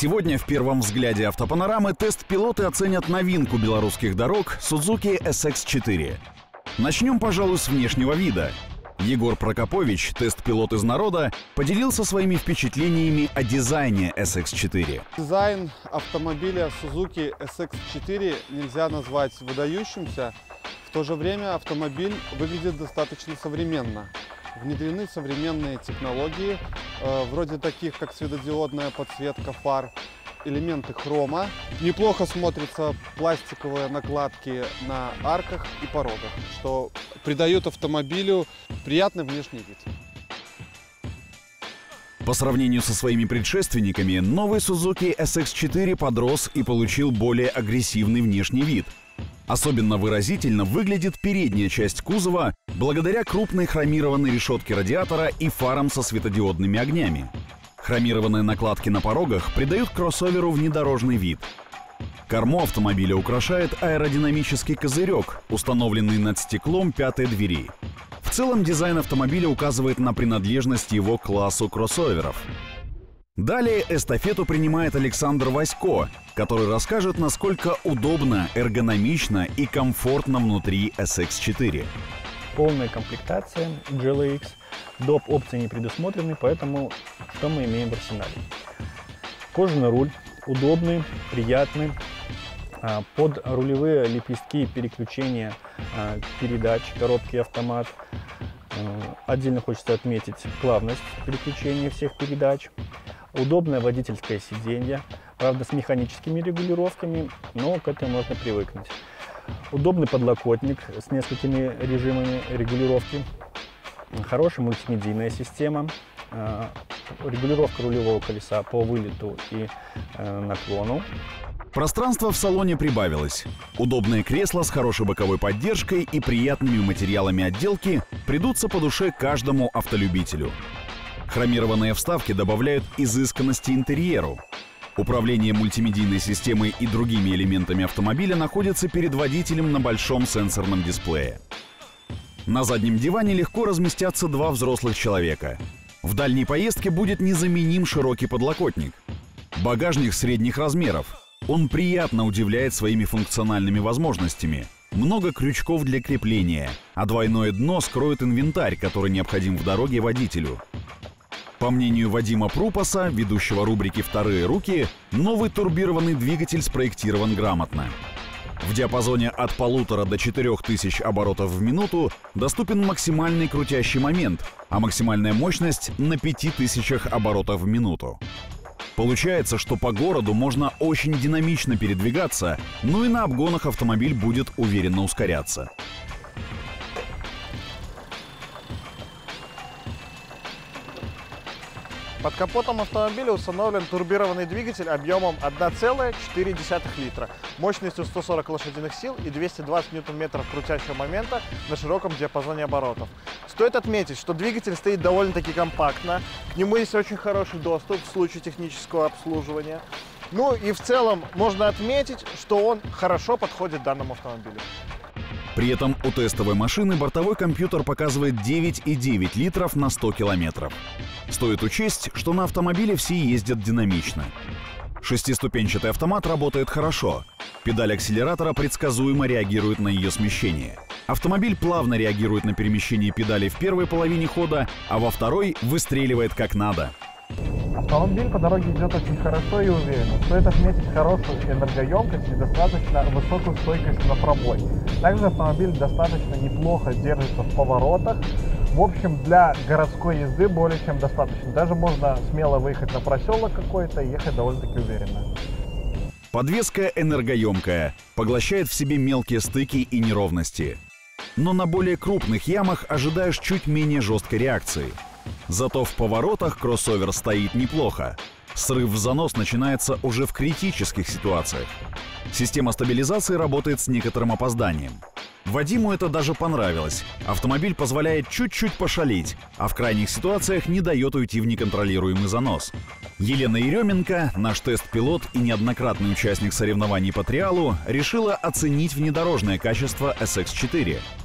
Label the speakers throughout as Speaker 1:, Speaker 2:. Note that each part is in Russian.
Speaker 1: Сегодня в первом взгляде автопанорамы тест-пилоты оценят новинку белорусских дорог Suzuki SX4. Начнем, пожалуй, с внешнего вида. Егор Прокопович, тест-пилот из народа, поделился своими впечатлениями о дизайне SX4.
Speaker 2: Дизайн автомобиля Suzuki SX4 нельзя назвать выдающимся. В то же время автомобиль выглядит достаточно современно. Внедрены современные технологии, вроде таких, как светодиодная подсветка фар, элементы хрома. Неплохо смотрятся пластиковые накладки на арках и порогах, что придает автомобилю приятный внешний вид.
Speaker 1: По сравнению со своими предшественниками, новый Suzuki SX4 подрос и получил более агрессивный внешний вид. Особенно выразительно выглядит передняя часть кузова благодаря крупной хромированной решетке радиатора и фарам со светодиодными огнями. Хромированные накладки на порогах придают кроссоверу внедорожный вид. Корму автомобиля украшает аэродинамический козырек, установленный над стеклом пятой двери. В целом дизайн автомобиля указывает на принадлежность его к классу кроссоверов. Далее эстафету принимает Александр Васько, который расскажет, насколько удобно, эргономично и комфортно внутри SX4.
Speaker 3: Полная комплектация GLX, доп. Опции не предусмотрены, поэтому что мы имеем в арсенале? Кожаный руль, удобный, приятный, под рулевые лепестки переключения передач, коробки автомат. Отдельно хочется отметить плавность переключения всех передач. Удобное водительское сиденье, правда с механическими регулировками, но к этому можно привыкнуть. Удобный подлокотник с несколькими режимами регулировки. Хорошая мультимедийная система. Регулировка рулевого колеса по вылету и наклону.
Speaker 1: Пространство в салоне прибавилось. Удобные кресла с хорошей боковой поддержкой и приятными материалами отделки придутся по душе каждому автолюбителю. Хромированные вставки добавляют изысканности интерьеру. Управление мультимедийной системой и другими элементами автомобиля находится перед водителем на большом сенсорном дисплее. На заднем диване легко разместятся два взрослых человека. В дальней поездке будет незаменим широкий подлокотник. Багажник средних размеров. Он приятно удивляет своими функциональными возможностями. Много крючков для крепления, а двойное дно скроет инвентарь, который необходим в дороге водителю. По мнению Вадима Прупаса, ведущего рубрики «Вторые руки», новый турбированный двигатель спроектирован грамотно. В диапазоне от 1500 до 4000 оборотов в минуту доступен максимальный крутящий момент, а максимальная мощность на 5000 оборотов в минуту. Получается, что по городу можно очень динамично передвигаться, но и на обгонах автомобиль будет уверенно ускоряться.
Speaker 4: Под капотом автомобиля установлен турбированный двигатель объемом 1,4 литра, мощностью 140 лошадиных сил и 220 ньютон-метров крутящего момента на широком диапазоне оборотов. Стоит отметить, что двигатель стоит довольно-таки компактно, к нему есть очень хороший доступ в случае технического обслуживания. Ну и в целом можно отметить, что он хорошо подходит данному автомобилю.
Speaker 1: При этом у тестовой машины бортовой компьютер показывает 9,9 литров на 100 километров. Стоит учесть, что на автомобиле все ездят динамично. Шестиступенчатый автомат работает хорошо. Педаль акселератора предсказуемо реагирует на ее смещение. Автомобиль плавно реагирует на перемещение педали в первой половине хода, а во второй выстреливает как надо.
Speaker 5: Автомобиль по дороге идет очень хорошо и уверенно. Стоит отметить хорошую энергоемкость и достаточно высокую стойкость на пробой. Также автомобиль достаточно неплохо держится в поворотах. В общем, для городской езды более чем достаточно. Даже можно смело выехать на проселок какой-то и ехать довольно-таки уверенно.
Speaker 1: Подвеска энергоемкая, поглощает в себе мелкие стыки и неровности. Но на более крупных ямах ожидаешь чуть менее жесткой реакции. Зато в поворотах кроссовер стоит неплохо. Срыв в занос начинается уже в критических ситуациях. Система стабилизации работает с некоторым опозданием. Вадиму это даже понравилось. Автомобиль позволяет чуть-чуть пошалить, а в крайних ситуациях не дает уйти в неконтролируемый занос. Елена Еременко, наш тест-пилот и неоднократный участник соревнований по триалу, решила оценить внедорожное качество SX4.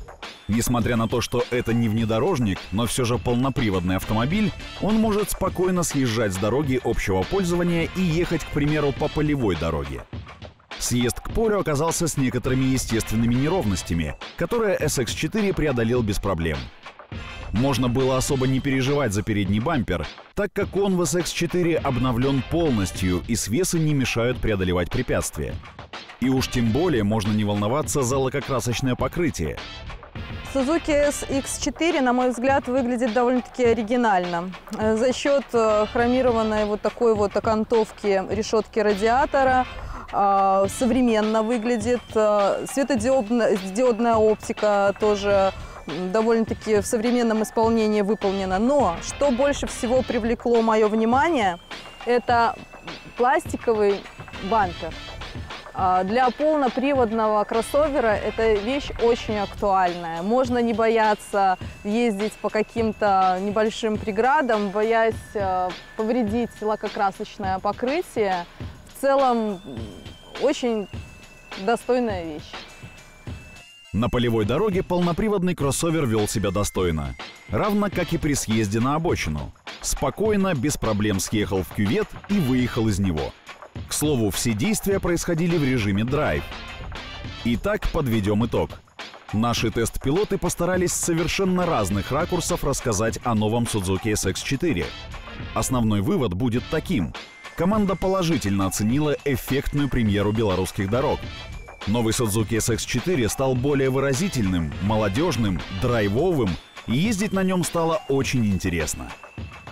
Speaker 1: Несмотря на то, что это не внедорожник, но все же полноприводный автомобиль, он может спокойно съезжать с дороги общего пользования и ехать, к примеру, по полевой дороге. Съезд к полю оказался с некоторыми естественными неровностями, которые SX4 преодолел без проблем. Можно было особо не переживать за передний бампер, так как он в SX4 обновлен полностью и свесы не мешают преодолевать препятствия. И уж тем более можно не волноваться за лакокрасочное покрытие.
Speaker 6: Suzuki SX4, на мой взгляд, выглядит довольно-таки оригинально. За счет хромированной вот такой вот окантовки решетки радиатора современно выглядит. Светодиодная оптика тоже довольно-таки в современном исполнении выполнена. Но что больше всего привлекло мое внимание, это пластиковый бампер. Для полноприводного кроссовера эта вещь очень актуальная. Можно не бояться ездить по каким-то небольшим преградам, боясь повредить лакокрасочное покрытие. В целом, очень достойная вещь.
Speaker 1: На полевой дороге полноприводный кроссовер вел себя достойно. Равно как и при съезде на обочину. Спокойно, без проблем съехал в кювет и выехал из него. К слову, все действия происходили в режиме драйв. Итак, подведем итог. Наши тест-пилоты постарались с совершенно разных ракурсов рассказать о новом Suzuki SX4. Основной вывод будет таким. Команда положительно оценила эффектную премьеру белорусских дорог. Новый Suzuki SX4 стал более выразительным, молодежным, драйвовым, и ездить на нем стало очень интересно.